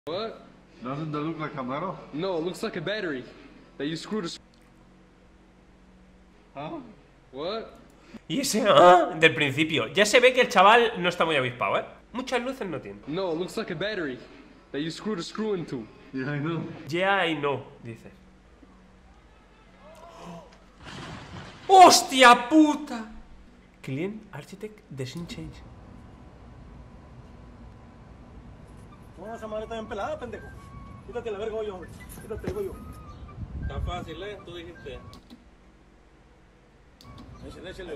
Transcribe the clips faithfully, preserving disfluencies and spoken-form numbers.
What? Doesn't that look like a metal? No, it looks like a battery that you screw to. Huh? What? Y ese ah del principio. Ya se ve que el chaval no está muy avispado, ¿eh? Muchas luces no tiene. No, it looks like a battery that you screw the screw into. Yeah, I know. Yeah, I know, dice. ¡Hostia puta! Client Architect Design Change. No, esa madre está bien pelada, pendejo. Quítate la verga, yo, hombre. Quítate el yo. Está fácil, ¿eh? Tú dijiste. Échale, échale.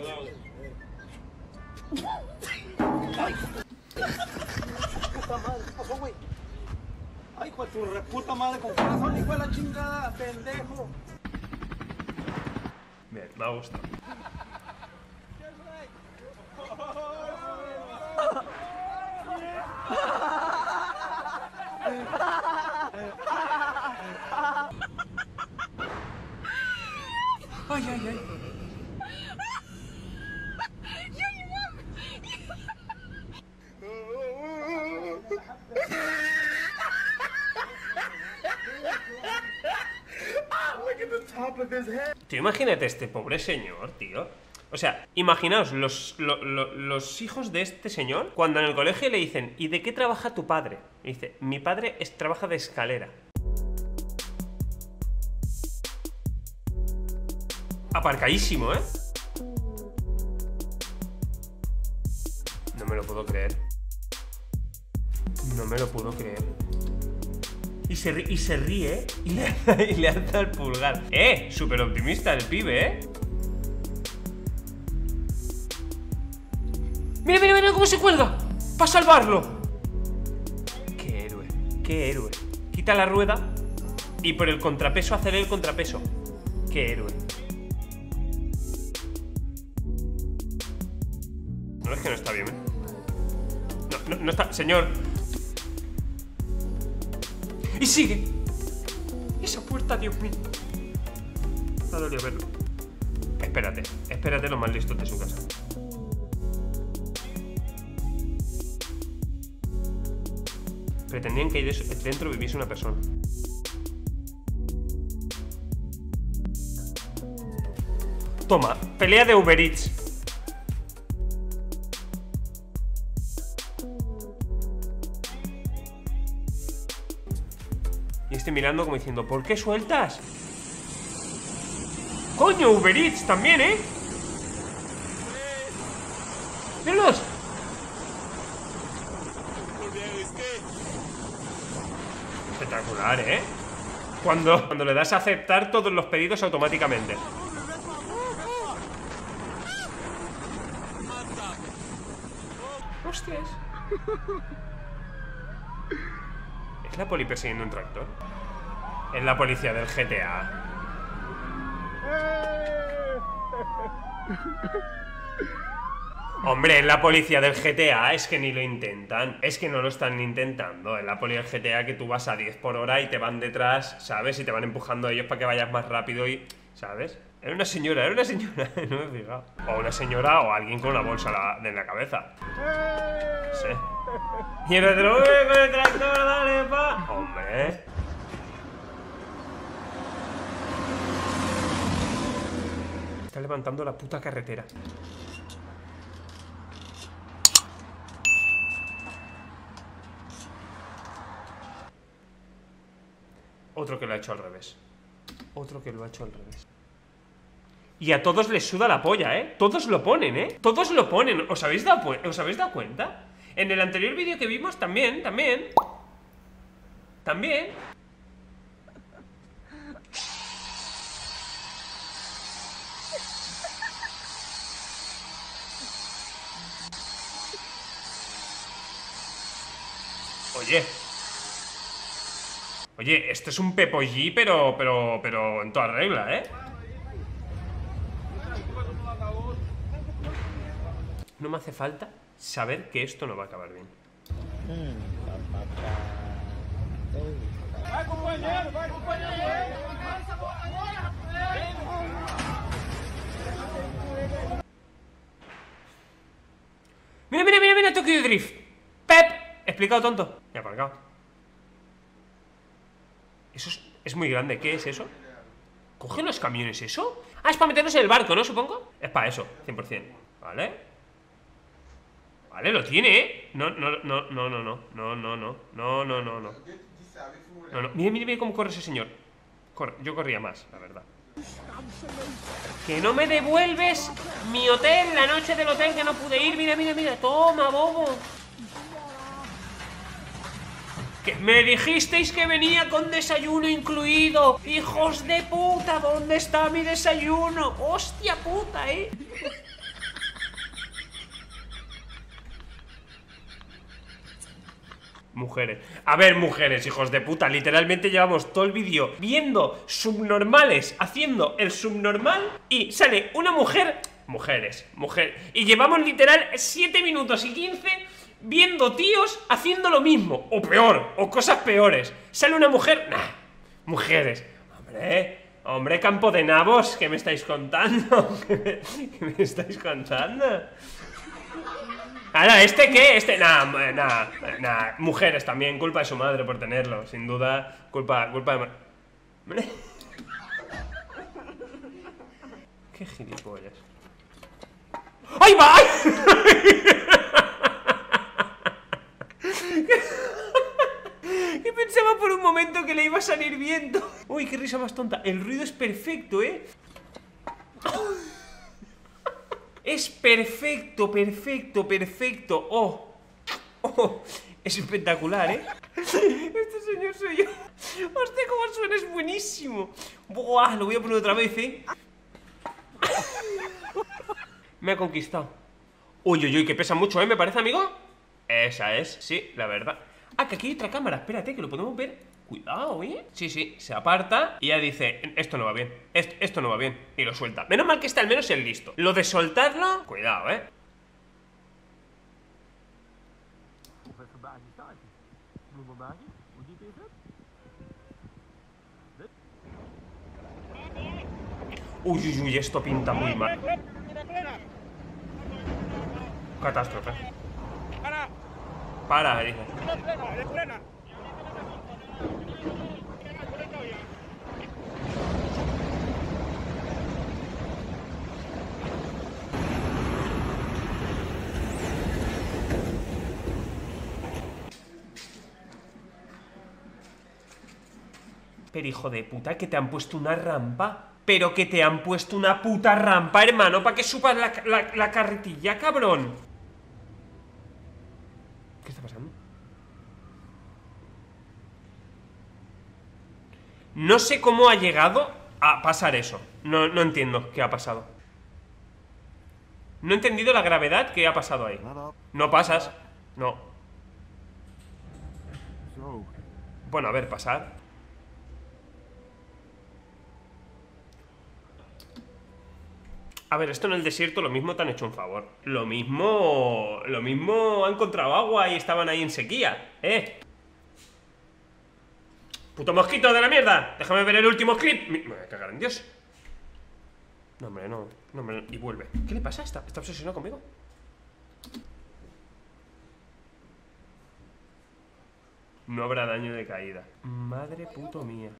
Ay, puta madre, ¿qué pasó, güey? Ay, hijo de tu reputa madre, con corazón, hijo de la chingada, pendejo. Bien, me ha gustado. Ay, ay, ay. Tío, imagínate este pobre señor, tío. O sea, imaginaos los, lo, lo, los hijos de este señor cuando en el colegio le dicen ¿y de qué trabaja tu padre? Y dice, mi padre es, trabaja de escalera. Aparcadísimo, ¿eh? No me lo puedo creer. No me lo puedo creer. Y se, y se ríe y le, y le alza el pulgar. ¡Eh! Súper optimista el pibe, ¿eh? ¡Mira, mira, mira cómo se cuelga! ¡Para salvarlo! ¡Qué héroe! ¡Qué héroe! Quita la rueda y por el contrapeso hacer el contrapeso. ¡Qué héroe! No, es que no está bien, ¿eh? No, no, no está... Señor. Y sigue. Esa puerta, Dios mío. Me ha dolido verlo. Espérate, espérate los más listos de su casa. Pretendían que ahí dentro viviese una persona. Toma, pelea de Uber Eats. Y estoy mirando como diciendo, ¿por qué sueltas? ¡Coño, Uber Eats también, eh! ¡Míralos! Espectacular, ¿eh? Cuando, cuando le das a aceptar todos los pedidos automáticamente. ¡Hostias! ¿Es la poli persiguiendo un tractor? Es la policía del G T A. Hombre, es la policía del G T A. Es que ni lo intentan. Es que no lo están intentando. Es la policía del G T A que tú vas a diez por hora y te van detrás, ¿sabes? Y te van empujando a ellos para que vayas más rápido y... ¿sabes? Era una señora, era una señora. No me he fijado. O una señora o alguien con una bolsa la, en la cabeza. Sí. Y el otro, ¡uy, con el tractor, dale, pa! ¡Hombre! Está levantando la puta carretera. Otro que lo ha hecho al revés. Otro que lo ha hecho al revés. Y a todos les suda la polla, ¿eh? Todos lo ponen, ¿eh? Todos lo ponen. ¿Os habéis dado, ¿os habéis dado cuenta? En el anterior vídeo que vimos también, también También Oye Oye, esto es un pepollí, pero, pero, pero en toda regla, ¿eh? No me hace falta saber que esto no va a acabar bien. ¡Va, compañero! ¡Va, compañero! Mira, mira, mira, mira, Tokyo Drift. Pep, explicado tonto. Me ha aparcado. Eso es, es muy grande. ¿Qué es eso? ¿Coge los camiones eso? Ah, es para meternos en el barco, ¿no? Supongo. Es para eso, cien por cien. Vale. Vale, lo tiene, ¿eh? No, no, no, no, no, no. No, no, no. No, no, no, no. No, no. Mira, mira, mira cómo corre ese señor. Corre. Yo corría más, la verdad. Que no me devuelves mi hotel, la noche del hotel que no pude ir. Mira, mira, mira. Toma, bobo. Que me dijisteis que venía con desayuno incluido. Hijos de puta, ¿dónde está mi desayuno? Hostia puta, eh. Mujeres. A ver, mujeres, hijos de puta. Literalmente llevamos todo el vídeo viendo subnormales haciendo el subnormal y sale una mujer. Mujeres, mujer. Y llevamos literal siete minutos y quince viendo tíos haciendo lo mismo. O peor, o cosas peores. Sale una mujer. Nah, mujeres. Hombre, hombre, campo de nabos. ¿Qué me estáis contando? ¿Qué me, qué me estáis contando? Ahora, ¿este qué? Este, nada, nada, nada. Mujeres también, culpa de su madre por tenerlo. Sin duda, culpa, culpa de... Qué gilipollas. ¡Ahí va! Que pensaba por un momento que le iba a salir viento. Uy, qué risa más tonta. El ruido es perfecto, ¿eh? Es perfecto, perfecto, perfecto. Oh, oh, es espectacular, ¿eh? Este señor soy yo. Hostia, cómo suena, es buenísimo. Buah, lo voy a poner otra vez, ¿eh? Me ha conquistado. Uy, uy, uy, que pesa mucho, ¿eh? ¿Me parece, amigo? Esa es, sí, la verdad. Ah, que aquí hay otra cámara, espérate, que lo podemos ver. Cuidado, ¿eh? Sí, sí, se aparta y ya dice, esto no va bien, esto, esto no va bien. Y lo suelta. Menos mal que está al menos el listo. Lo de soltarlo, cuidado, ¿eh? Uy, uy, uy, esto pinta muy mal. Catástrofe. Para, dice. Pero hijo de puta, que te han puesto una rampa. Pero que te han puesto una puta rampa, hermano, para que subas la, la, la carretilla, cabrón. ¿Qué está pasando? No sé cómo ha llegado a pasar eso. No, no entiendo qué ha pasado. No he entendido la gravedad que ha pasado ahí. No pasas. No. Bueno, a ver, pasar. A ver, esto en el desierto lo mismo te han hecho un favor. Lo mismo... Lo mismo han encontrado agua y estaban ahí en sequía. ¿Eh? ¡Puto mosquito de la mierda! Déjame ver el último clip. Me voy a cagar en Dios. No, hombre, no. No, hombre, y vuelve. ¿Qué le pasa? ¿Está, está obsesionado conmigo? No habrá daño de caída. Madre puto mía.